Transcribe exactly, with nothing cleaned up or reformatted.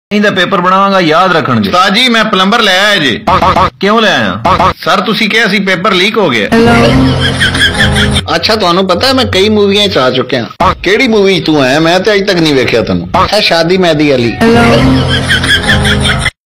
ਇਹਦਾ ਪੇਪਰ ਬਣਾਵਾਂਗਾ ਯਾਦ ਰੱਖਣਗੇ। ਉਸਤਾਦ ਜੀ ਮੈਂ ਪਲੰਬਰ ਲੈ ਆਇਆ ਜੀ। ਕਿਉਂ ਲੈ ਆਇਆ? ਸਰ ਤੁਸੀਂ ਕਿਹਾ ਸੀ ਪੇਪਰ ਲੀਕ ਹੋ ਗਿਆ। ਅੱਛਾ ਤੁਹਾਨੂੰ ਪਤਾ ਮੈਂ ਕਈ ਮੂਵੀਆਂ ਚ ਆ ਚੁੱਕਿਆ। ਕਿਹੜੀ ਮੂਵੀ ਤੂੰ ਆਇਆ? ਮੈਂ ਤੇ ਅਜੇ ਤੱਕ ਨਹੀਂ ਵੇਖਿਆ ਤੈਨੂੰ। ਹੈ ਸ਼ਾਦੀ ਮੈਦੀ ਅਲੀ।